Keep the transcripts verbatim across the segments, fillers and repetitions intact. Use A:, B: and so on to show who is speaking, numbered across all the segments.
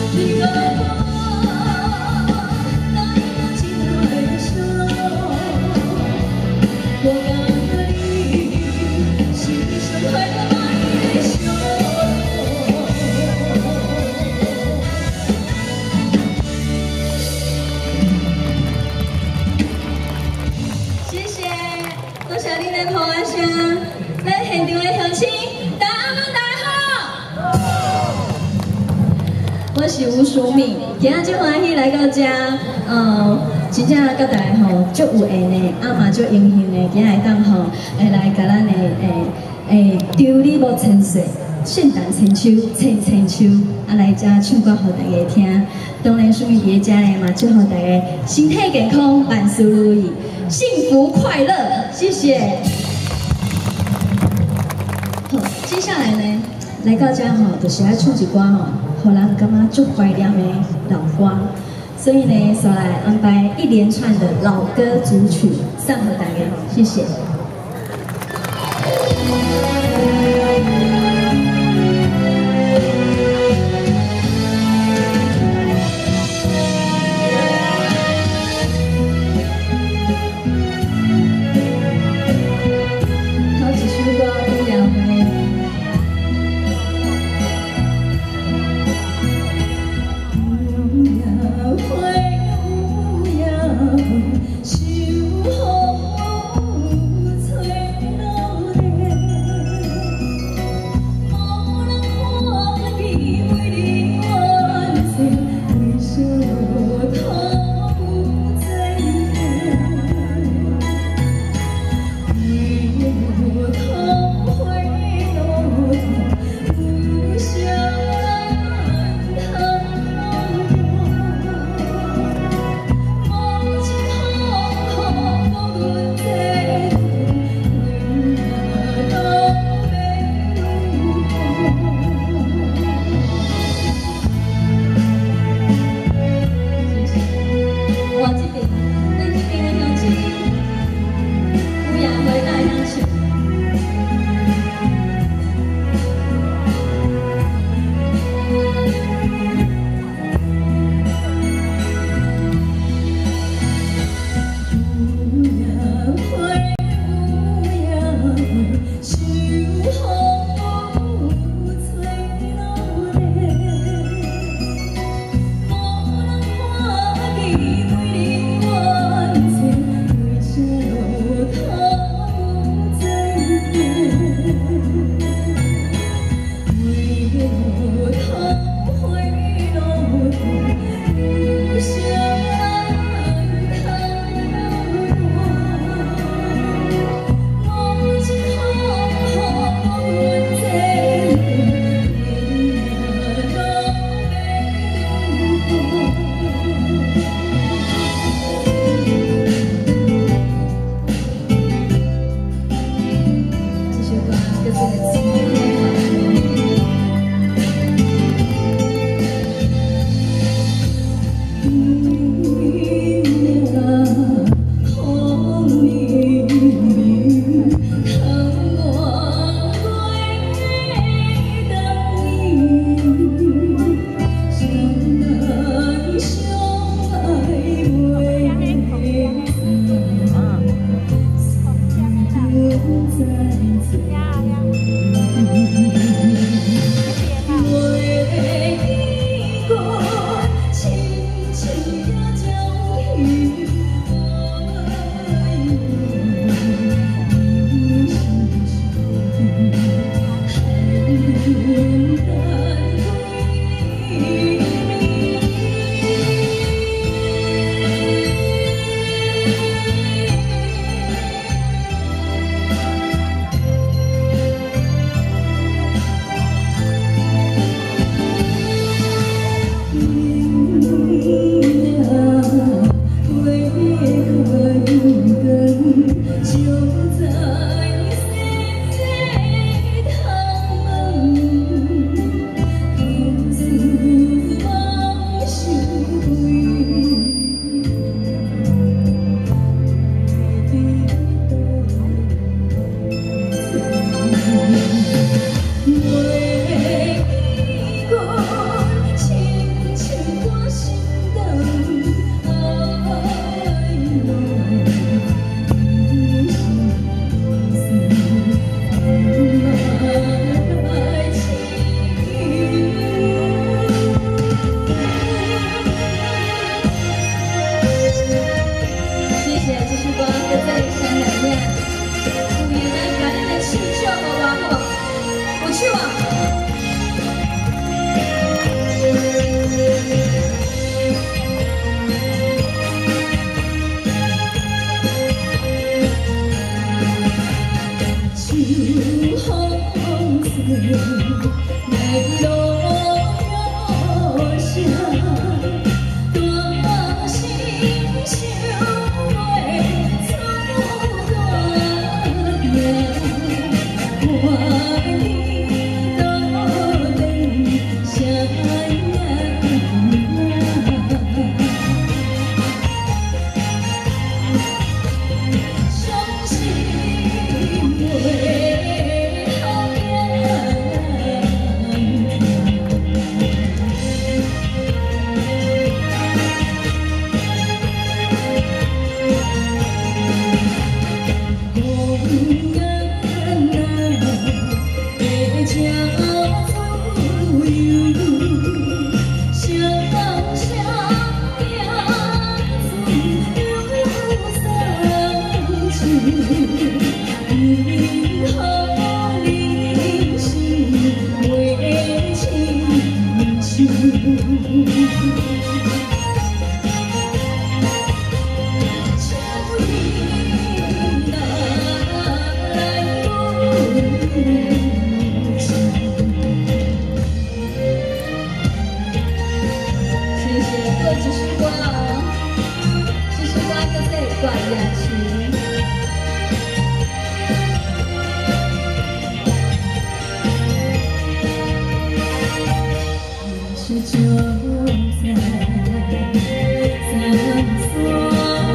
A: 我是吴淑敏，今仔真欢喜来到这，呃，真正甲大家吼足有缘的，啊嘛足荣幸的，今仔会当吼会来甲咱的诶诶丢礼物千岁，圣诞千秋，千千秋，啊来遮唱歌互大家听。当然，淑敏伫遮呢嘛，祝福大家身体健康，万事如意，幸福快乐。谢谢。好，接下来呢，来到遮吼，就是爱唱一歌吼。 互人感觉足怀念的老歌，所以呢，所来安排一连串的老歌组曲送给大家，谢谢。好几首歌都要会。 过一首歌哦，这首歌叫做《挂夜树》。是就在三所。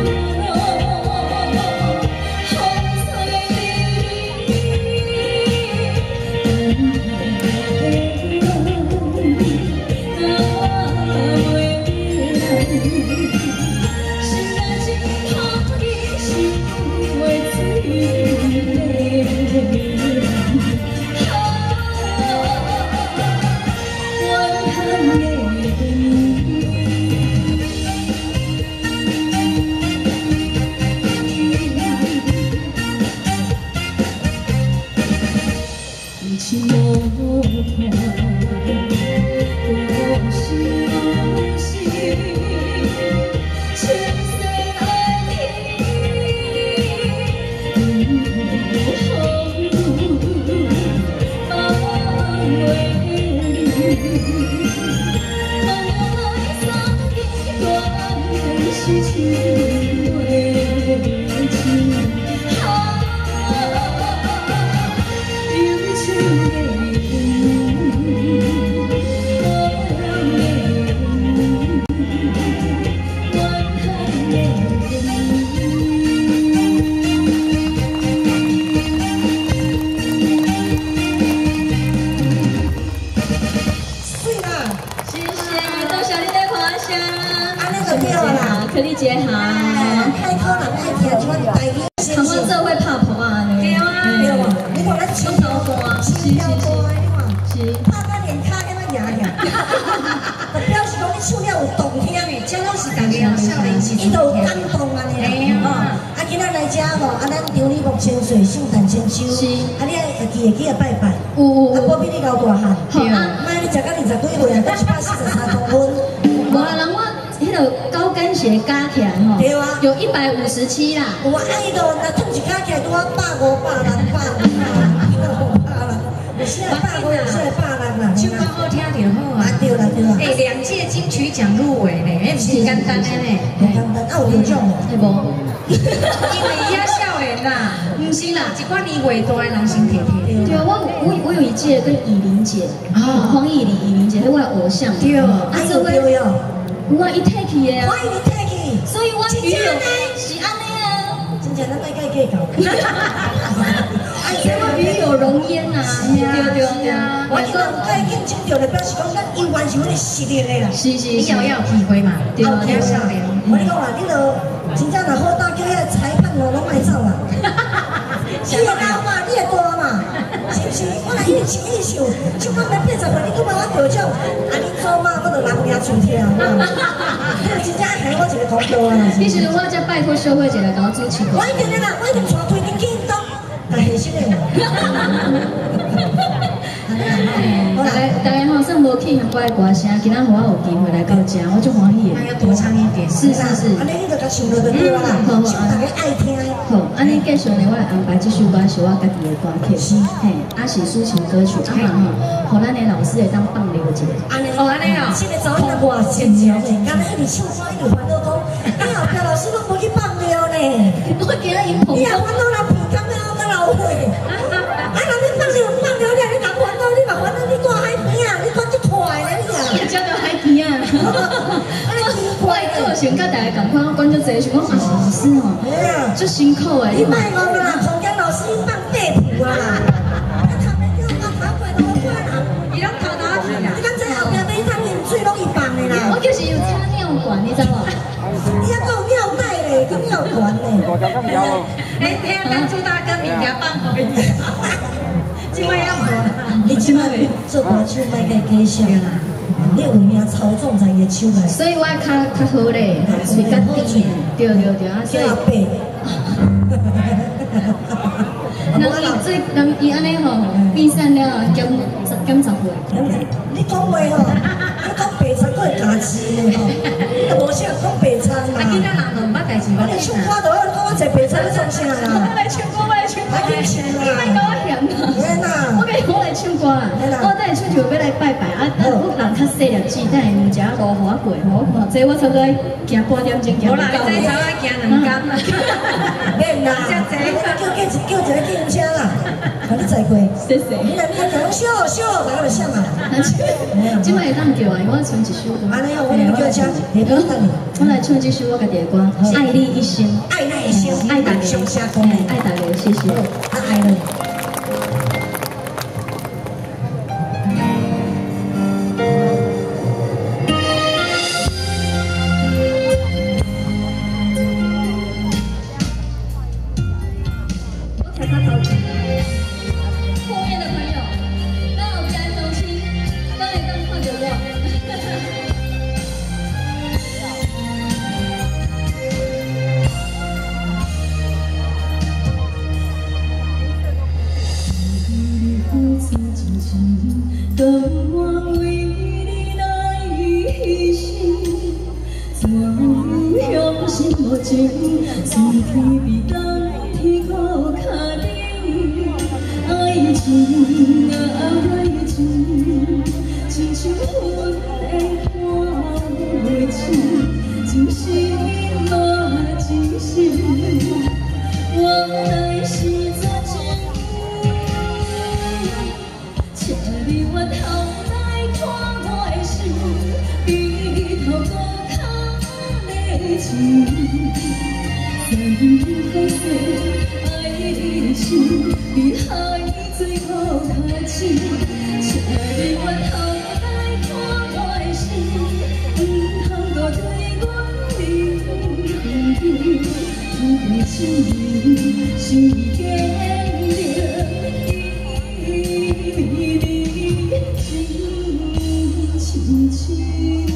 A: 可丽姐好，
B: 太可能爱听这款台语，
A: 他们这会拍婆啊，
B: 对啊，对啊，你看咱唱头歌，唱头歌，你看，拍到连脚跟那摇摇，就表示讲你唱了有动听的，这拢是大家少年时伊都有感动安尼啦，吼，啊，今仔来遮吼，啊，咱张礼目千岁，圣诞千秋，啊，你会记会记啊拜拜，有有，啊，保庇你交大汉，对啊，妈你食到二十几岁啊，都一百四十三公分，
A: 无啊，人我。 迄个高跟鞋加起来吼，
B: 对啊，
A: 有一百五十七啦。
B: 有啊，爱都那穿一加起来都要百五、百六、百五、百六，有些百五，有些百六啦。
C: 唱歌好听就好啊。
B: 对啦对啦。
C: 哎，两届金曲奖入围呢，哎，不是简单的呢。
B: 不简单，啊有得奖无？
A: 会无？
C: 因为伊遐少年啦，唔是啦，一寡年岁大的人先摕摕。
A: 对啊，我我我有一届跟以琳姐，啊，黄以琳、以琳姐是我的偶像。
B: 对啊，啊这位。
A: 我一 take 的啊，
B: 我一 take，
A: 所以我女友是安尼啊，
B: 真正咱大概计较。
A: 哎，我女友容颜呐，对对对啊，
B: 我今日有甲伊竞争着，就表示讲咱永远是阮的实力的啦。
A: 是是，
C: 你要要体会嘛，
A: 对啊，
C: 要少年。
B: 我跟你讲啦，你著真正若好打叫遐裁判哦，拢卖走啦。你会老嘛，你会大嘛，是不是？我来一起一起唱，唱到要八十岁，你搁帮我得奖，啊你做嘛，我著人掠喙听，你真正害我一个公道啊！
A: 其实我才拜托社会姐来搞主持
B: 我一定的啦，我一定带推你去动，但现实的嘛。
A: 大家大家好，算无去香港的歌声，今仔我有机会来到这，我就欢喜的。
C: 那要多唱一点。
A: 是是是。
B: 安尼你就甲唱落就对啦，唱大家爱听。
A: 好，安尼继续呢，我来安排这首歌是我家己的歌曲，嘿，啊是抒情歌曲，啊嘛吼，互咱的老师会当放流一下。
B: 安尼
C: 哦，安尼哦。
B: 现在早起我真妙的，刚才一直唱歌，一直烦恼讲，哎呀，表老师拢无去放流呢。
A: 我今仔因捧。
B: 你也烦恼啦，鼻干了到老岁。啊，人你放流放流了，你人烦恼，你嘛烦恼，你大海边啊，你看这快咧，你啊。
A: 叫到海边啊。我个性甲大家共款，我讲足济，想讲啊，老师哦，足辛苦诶。
B: 你莫讲啦，从今老师放地图啊啦。啊，头面叫我头过老过啦，
C: 伊拢头头去啦。
B: 你敢知后壁每趟饮水拢伊放的啦？
A: 我就是有插尿管，你知无？
B: 你还有尿袋嘞，跟尿管嘞。
C: 哎，听咱朱大哥物件放好一点。今晚要无？
B: 你今晚做歌手卖个介绍啦。你有名操纵在伊手内，
A: 所以我较较好咧，嘴较甜，对对对啊，所以。
B: 阿伯，
A: 人伊最人伊安尼吼，变善了减减十岁。
B: 你讲话吼，你讲白餐佫会加钱嘞吼，你都无啥讲白餐啦。
C: 啊，今仔人都毋捌代志，
B: 我来唱歌就我讲我食白餐要创啥啦？
A: 我来唱歌，我来唱歌，你莫甲我嫌啦。
B: 免啦，
A: 我跟我来唱歌啦，我等下唱就要来拜拜啊，我人较细。 细粒子，等下两只路互我过，互我看，这我差不多行半点钟，行
C: 无啦，你再差我行两工啦。
B: 免啦，叫叫叫叫一个计程车啦，把你载过。
A: 谢谢。
B: 你来你来讲笑笑，大家就想啊。
A: 今摆会当叫啊，因为我唱一首歌。
B: 安尼哦，我来叫车，你讲等你。
A: 我来唱这首我家己的歌，《爱你一生》。
B: 爱你一生，
A: 爱大家，
B: 上车歌，
A: 爱大家，谢谢。
B: 那爱你。
A: 后面的朋友，那我们来重新，当然当看着我。当我为你来牺牲，怎样心无情，随天比当天高脚顶，爱情啊爱情，亲像云的花袂情，真心嘛真心，我来是绝情。请你回头来看我的心，比头搁较热情。山海色爱一生，比海水搁较深。请你回头来看我的心，唔通搁对阮离远。天地亲人是坚定。轻轻。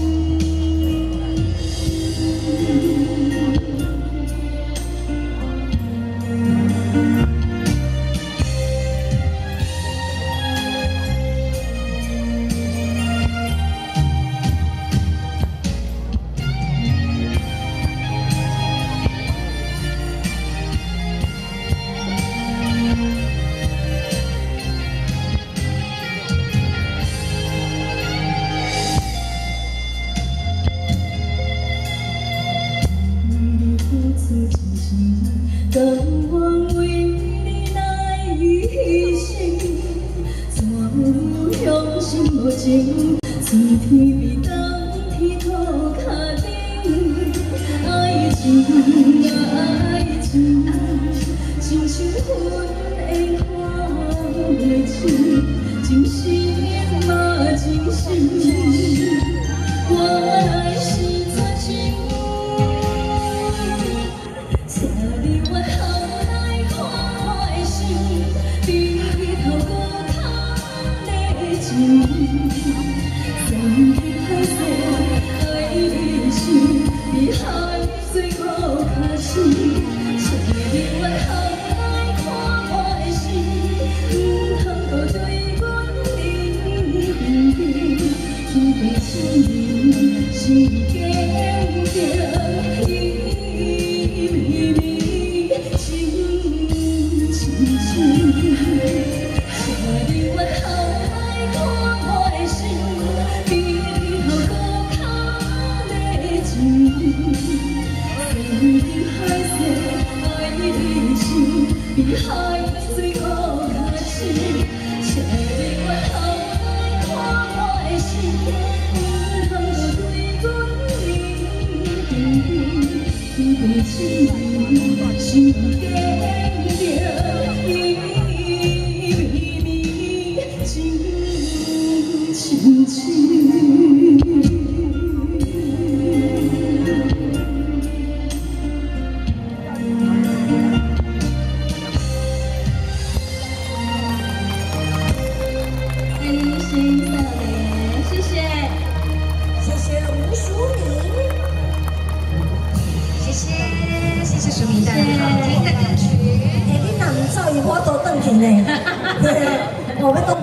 A: 当我为你来牺牲，怎样心无情，随天比当天高脚顶。爱情啊爱情，亲像云的花袂情，真心嘛真心，我来是绝情。山海色爱一生，比海水搁较深。请你回头来看我的心，唔通搁对阮离远。天地亲人是坚定，伊绵绵情亲亲。请你回头。海色爱一生，比海水搁较深。请你回头来看我的心，唔通搁对阮离远。天地亲人是坚定，伊绵绵情亲亲。谢谢，
B: 谢谢吴淑敏，
C: 谢谢谢谢淑敏带来好听的歌曲。
B: 哎，你哪唔走，我都转去呢。我要都。